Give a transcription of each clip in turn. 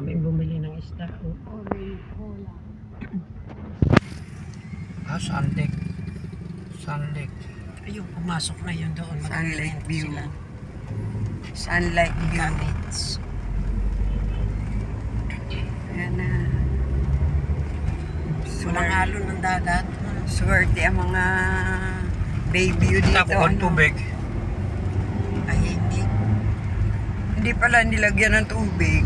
kami bumili ng isda. Sunlake. Sunlake. Ayun, pumasok na yun doon. Sunlake view. Sunlake view. Ayan na. Walang halo ng dagat. Swerte ang mga baby dito. Ako ang tubig. Ay, hindi. Hindi pala nilagyan ng tubig.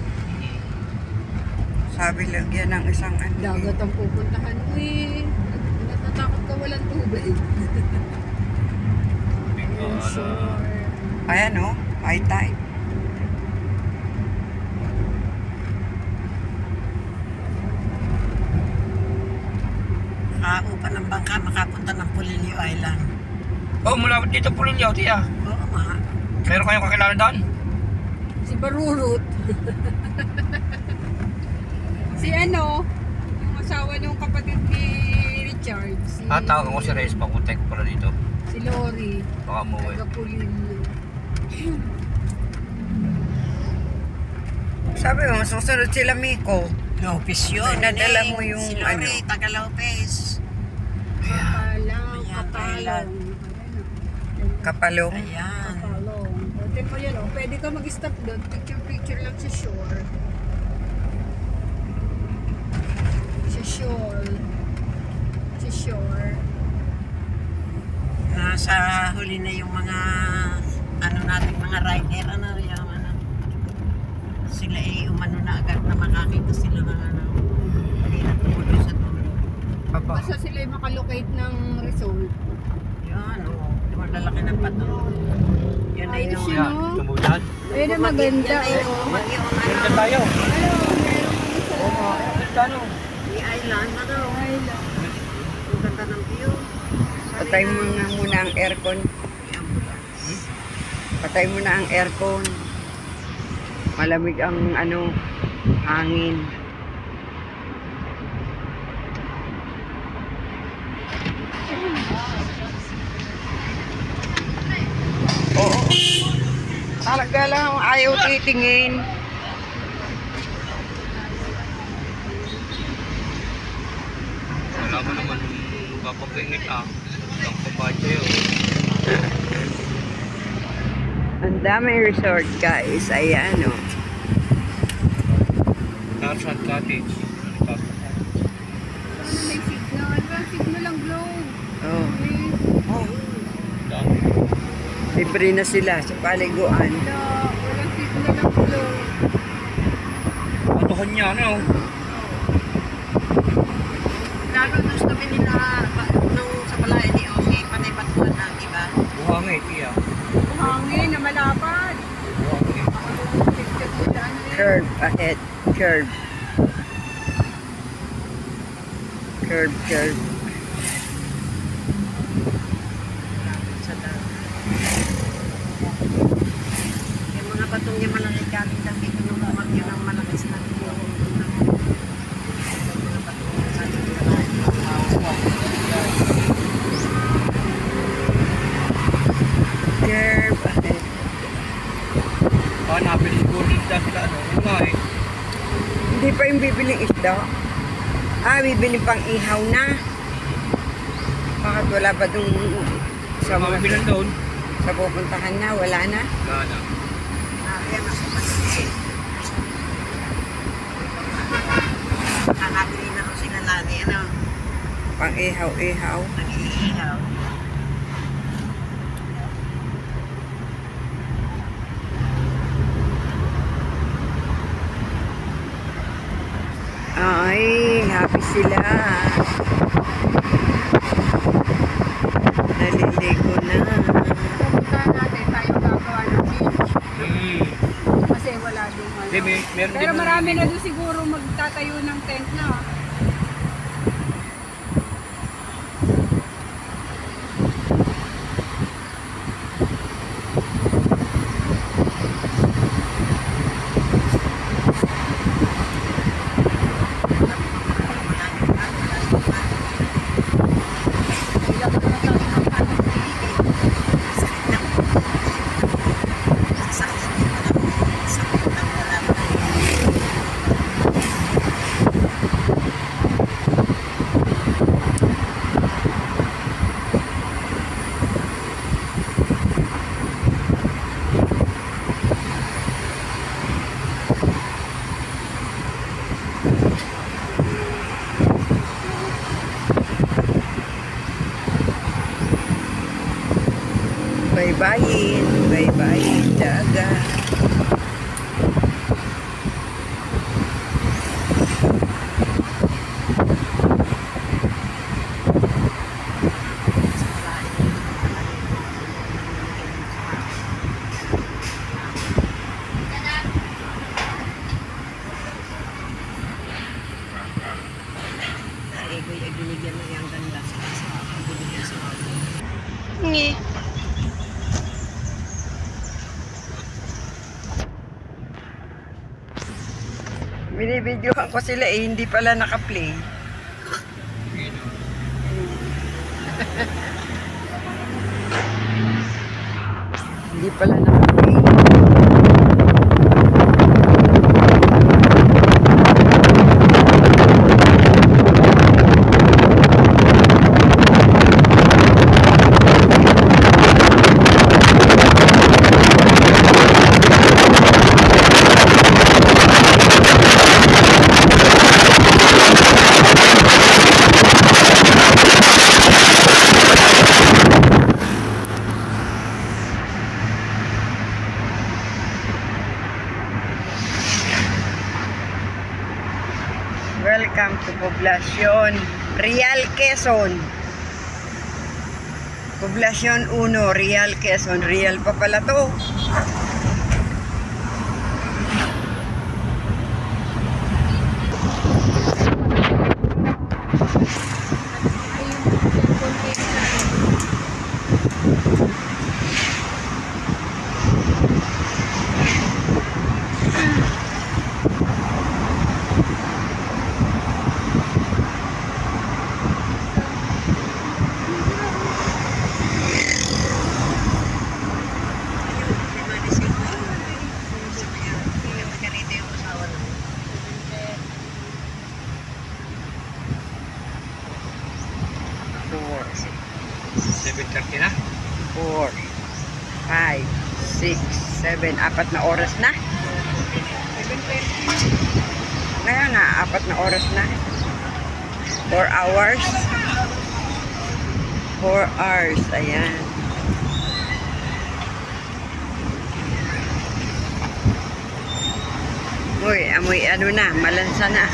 Sabi lagyan ng isang ano. Dagat ang pupuntahan mo eh. Natatakot ka walang tubig. Ayan o, high tide. Makaupa ng bangka, makapunta ng Pulilio Island. Oh, mula dito po rin yaw, tiya. Oo, ma. Meron kayong kakilala doon? Si Barurut. Si ano, yung asawa ng kapatid ni Richard. Si, Tawag ko si Reyes, pakuntek ko pala dito. si Lori. Baka umuwi. Taga Pulilio. Sabi mo, susunod sila Miko. Lopez yun. Nadala mo yung si Lori, ano. taga Lopez. Kapalang, Ayan, kapalong. Kapalong. Ayan. Kapalong. Pwede mo yan o. Pwede ka mag-stop doon. Picture lang sa shore. Sa shore. Sa shore. Nasa huli na yung mga ano natin, mga rider, ano yung ano. Sila umano na agad na makakita sila ng ano. Hindi na tumuloy sa dulo. Basta sila yung makalocate ng resort. Yan, o. Yung lalaki ng pato. Yun ay Ayos nung yun, Yan, no? tumulan. Ayun na maganda. Yan ay Oh. yung Ganda ano. tayo. Ayun, Ganda no? Yung island, ano. Ang ganda ng view. Patay mo na muna ang aircon. Patay mo na ang aircon. Malamig ang ano, hangin. Oo. Talaga lang ayaw titingin. Wala mo naman papapingit Ang papadya yun. Ang daming resort guys. Ayan o. Tarzan Cottage. may signal. Signal ang glow. Oh. Oh. Dami. Libre na sila sa paliguan. Walang signal ang glow. Ano kanya, no? Lalo doon sa tabi nila nung sa palayan ni Osi, panay batuan na, di ba? Buhangin, tiya. Hangin na malapad. Buhangin. Curve ahead. Curve. Curve, curve. Sa dagat. Yung mga batong yung malaki galing lang dito nung umagyo ng malakas na dito. Mga batong yung sa dito na. Curve ahead. Nabili siguro isda sila, ano? Ano nga eh. Hindi pa yung bibiling isda. Bibiling pang ihaw na. Bakit wala pa dun sa mga Mabibilan doon. sa pupuntahan na? Wala na? Wala na. Yan ang kapatid. Nakabili na ko sila lani, ano? Pang ihaw-ihaw. Nag-iihaw. Ay, happy sila. Naliligo na. Pupuntahan natin tayo gagawa ng beach. Kasi wala doon. Hindi, meron Pero din- marami na doon siguro magtatayo ng tent na. baybayin, baybayin dagat. Binigyan mo yung ganda sa binigyan sa ako. Ngi. Binibidyohan ko sila eh, hindi pala naka-play. Hindi pala naka-play. Welcome to Poblacion Real Quezon. Poblacion 1, Real Quezon. Real pa pala to. Four, 7:30 na. 4, 5, 6, 7, 4 na oras na. Kaya nga, 4 na oras na. 4 hours. 4 hours, ayan. Uy, amoy ano na, malansa na.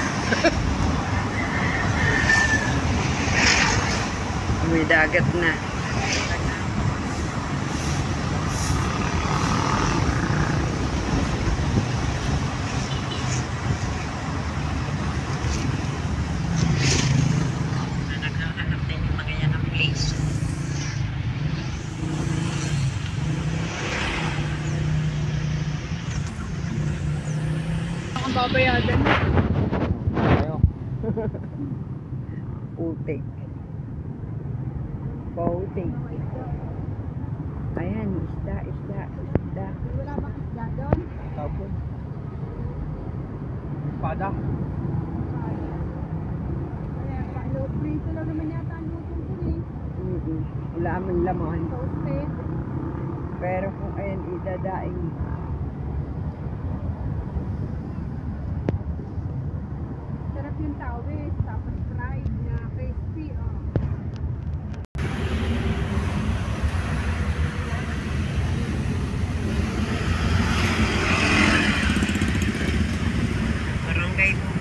Amoy dagat na. Naghahanap din yung mga yan ng place. Ang babayadan. Tayo. Putik. Putik. Ayan, isda, isda, isda. Wala bang isda doon? Tapos. Espada. Kaya pa, prito lang naman yata ang lutong ko eh. Wala man laman. Toasted. Pero kung ayan, idadaing. Sarap yung tawis, tapos fried na crispy. Oh. Barangay ko.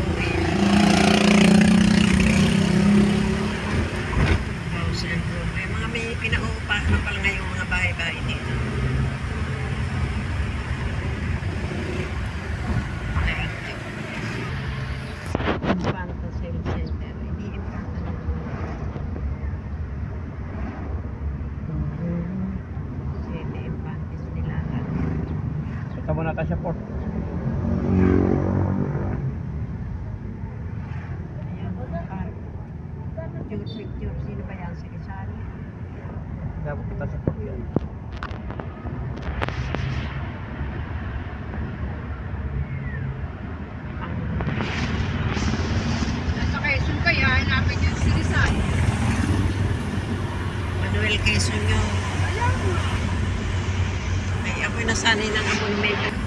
House and room. May pinauupahan na pala ngayong mga bahay-bahay dito. Infanta Sales Center. Hindi infanta na. Sete infantes nila. Punta muna tayo sa port. Ayan. Park. Picture. Sino ba yan? Si Rizal? Dapat punta sa port yan. Nasa Quezon kaya, hanapin yung si Rizal. Manuel Quezon yung Alam mo. ay ako'y nasanay ng abon may